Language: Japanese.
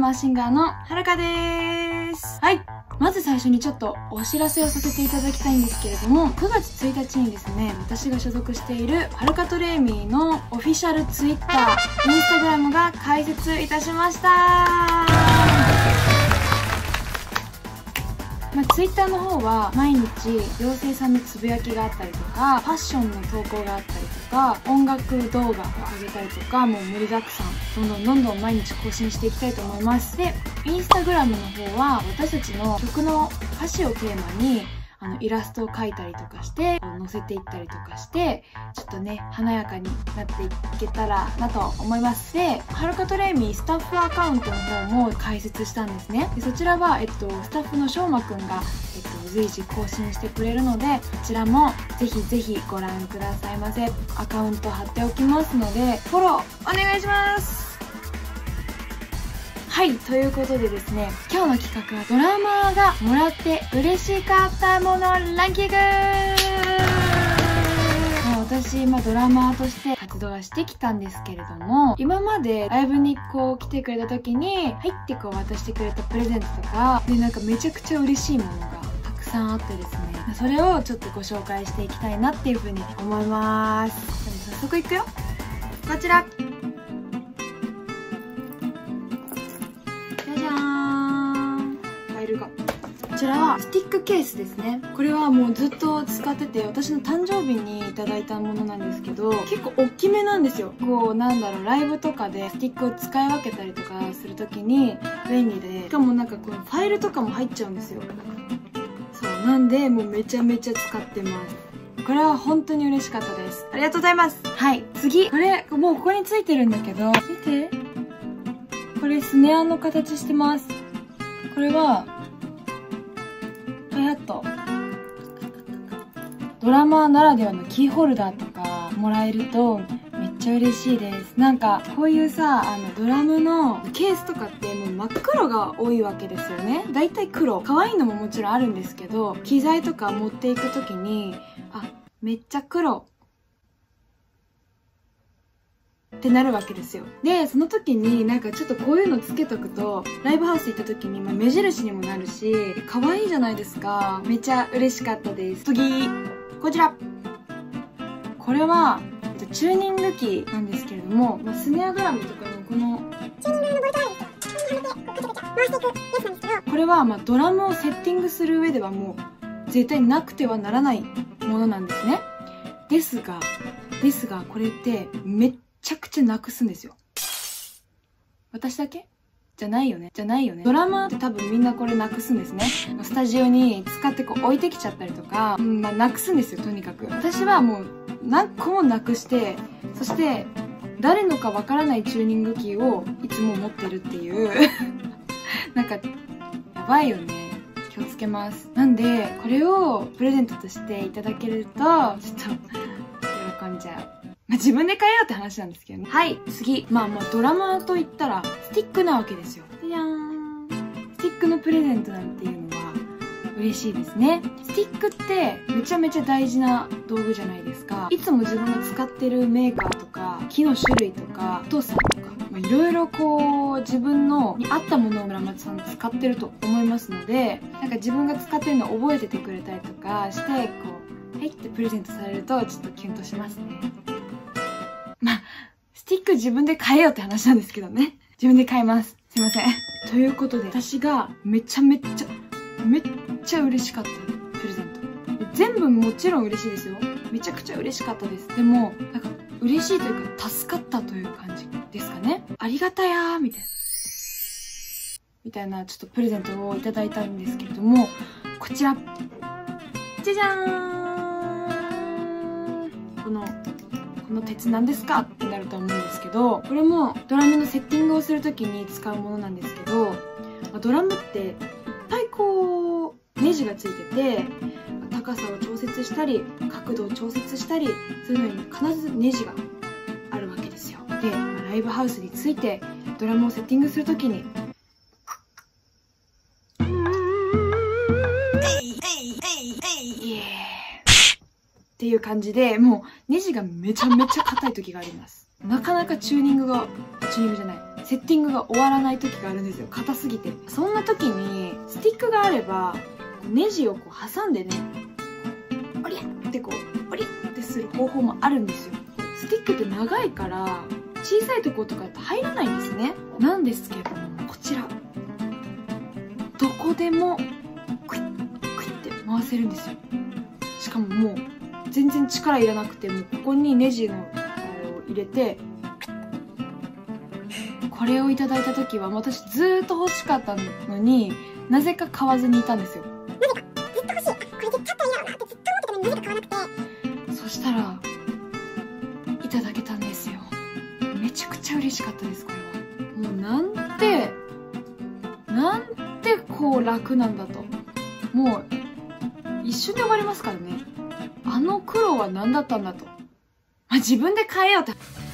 マーシンガーのはるかです。はい。まず最初にちょっとお知らせをさせていただきたいんですけれども、9月1日にですね、私が所属しているはるかトレーミーのオフィシャルツイッター、インスタグラムが開設いたしました。ツイッターの方は毎日妖精さんのつぶやきがあったりとか、ファッションの投稿があったりとか、音楽動画を上げたりとか、もう盛りだくさん、どんどん毎日更新していきたいと思います。で、インスタグラムの方は私たちの曲の歌詞をテーマにイラストを描いたりとかして載せていったりとかして、ちょっとね華やかになっていけたらなと思います。で、はるかトレーミースタッフアカウントの方も開設したんですね。でそちらはスタッフのしょうまくんが随時更新してくれるので、こちらもぜひぜひご覧くださいませ。アカウント貼っておきますのでフォローお願いします。はい、ということでですね、今日の企画はドラマーがもらって嬉しかったものランキング。私、ドラマーとして活動はしてきたんですけれども、今までライブに来てくれた時に入って渡してくれたプレゼントとかで、なんかめちゃくちゃ嬉しいものがたくさんあってですね、それをちょっとご紹介していきたいなっていうふうに思います。でも早速いくよ。こちら、こちらはスティックケースですね。これはもうずっと使ってて、私の誕生日にいただいたものなんですけど、結構大きめなんですよ。ライブとかでスティックを使い分けたりとかするときに便利で、しかもなんかこのファイルとかも入っちゃうんですよ。そうなんで、もうめちゃめちゃ使ってます。これは本当に嬉しかったです。ありがとうございます。はい、次。これもうここについてるんだけど、見て、これスネアの形してます。これはドラマーならではのキーホルダーとかもらえるとめっちゃ嬉しいです。なんかこういうさ、ドラムのケースとかってもう真っ黒が多いわけですよね。だいたい黒。可愛いのももちろんあるんですけど、機材とか持っていくときに、めっちゃ黒ってなるわけですよ。で、その時になんかちょっとこういうのつけとくと、ライブハウス行った時に目印にもなるし、可愛いじゃないですか。めちゃ嬉しかったです。次、こちら。これは、チューニングキーなんですけれども、スネアドラムとかのこの、チューニングのボルトラインですよ。こうやって回していくやつなんですけど、これはドラムをセッティングする上ではもう、絶対なくてはならないものなんですね。ですが、これってめっちゃくちゃなくすんですよ。私だけじゃないよね。ドラマーって多分みんなこれなくすんですね。スタジオに使って置いてきちゃったりとか、なくすんですよ、とにかく。私はもう何個もなくして、そして誰のかわからないチューニングキーをいつも持ってるっていうなんかやばいよね。気をつけます。なんでこれをプレゼントとしていただけるとちょっと喜んじゃう。自分で買えようって話なんですけどね。はい、次。もうドラマーと言ったら、スティックなわけですよ。じゃーん。スティックのプレゼントなんていうのは、嬉しいですね。スティックってめちゃめちゃ大事な道具じゃないですか。いつも自分が使ってるメーカーとか、木の種類とか、太さとか、いろいろ自分のに合ったものを村松さん使ってると思いますので、なんか自分が使ってるのを覚えててくれたりとかして、はいってプレゼントされると、ちょっとキュンとしますね。スティック自分で買えよって話なんですけどね。自分で買います。すいません。ということで、私がめっちゃ嬉しかったプレゼント。全部もちろん嬉しいですよ。めちゃくちゃ嬉しかったです。でも、なんか嬉しいというか、助かったという感じですかね。ありがたやー、みたいなちょっとプレゼントをいただいたんですけれども、こちら。じゃじゃーん。この鉄なんですかってなると思うんですけど、これもドラムのセッティングをするときに使うものなんですけど、ドラムっていっぱいネジがついてて、高さを調節したり角度を調節したりそういうのに必ずネジがあるわけですよ。で、ライブハウスについてドラムをセッティングするときにっていう感じで、もうネジがめちゃめちゃ硬い時があります。なかなかチューニングじゃない。セッティングが終わらない時があるんですよ。硬すぎて。そんな時に、スティックがあれば、ネジをこう挟んでね、オリッってこう、オリッってする方法もあるんですよ。スティックって長いから、小さいところとかだと入らないんですね。なんですけども、こちら。どこでも、クイッ、クイッって回せるんですよ。しかももう、全然力いらなくて、もうここにネジのを入れて、これをいただいた時は、私ずーっと欲しかったのに、なぜか買わずにいたんですよ。 なぜかずっと欲しい。これ絶対あったら嫌だなってずっと思ってたのになぜか買わなくて。 そしたら、いただけたんですよ。めちゃくちゃ嬉しかったです、これは。もうなんてこう楽なんだと。もう、一瞬で終わりますからね。あの苦労は何だったんだと。自分で変えようって。